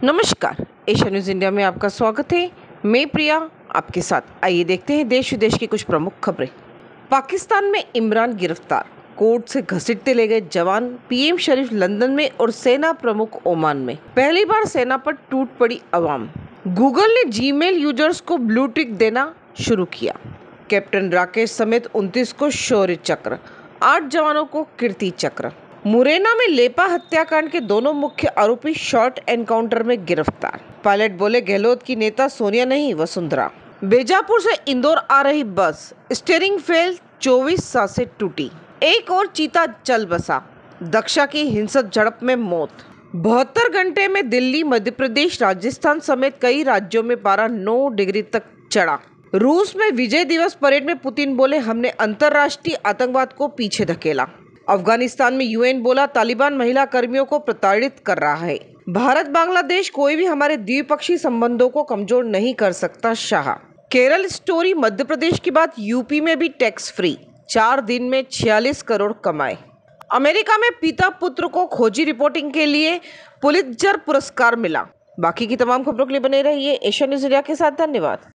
नमस्कार, Asia news India में आपका स्वागत है। मैं प्रिया आपके साथ। आइए देखते हैं देश विदेश की कुछ प्रमुख खबरें। पाकिस्तान में इमरान गिरफ्तार, कोर्ट से घसीटते ले गए जवान। पीएम शरीफ लंदन में और सेना प्रमुख ओमान में। पहली बार सेना पर टूट पड़ी अवाम। गूगल ने जीमेल यूजर्स को ब्लू टिक देना शुरू किया। कैप्टन राकेश समेत 29 को शौर्य चक्र, 8 जवानों को कीर्ति चक्र। मुरैना में लेपा हत्याकांड के दोनों मुख्य आरोपी शॉर्ट एनकाउंटर में गिरफ्तार। पायलट बोले गहलोत की नेता सोनिया नहीं वसुंधरा। बीजापुर से इंदौर आ रही बस, स्टीयरिंग फेल, 24 सांसें टूटी। एक और चीता चल बसा, दक्षा की हिंसक झड़प में मौत। 72 घंटे में दिल्ली, मध्य प्रदेश, राजस्थान समेत कई राज्यों में पारा 9 डिग्री तक चढ़ा। रूस में विजय दिवस परेड में पुतिन बोले हमने अंतर्राष्ट्रीय आतंकवाद को पीछे धकेला। अफगानिस्तान में यूएन बोला तालिबान महिला कर्मियों को प्रताड़ित कर रहा है। भारत बांग्लादेश कोई भी हमारे द्विपक्षीय संबंधों को कमजोर नहीं कर सकता, शाह। केरल स्टोरी, मध्य प्रदेश की बात, यूपी में भी टैक्स फ्री, 4 दिन में 46 करोड़ कमाए। अमेरिका में पिता पुत्र को खोजी रिपोर्टिंग के लिए पुलित्जर पुरस्कार मिला। बाकी की तमाम खबरों के लिए बने रहिए एशिया न्यूज़ इंडिया के साथ। धन्यवाद।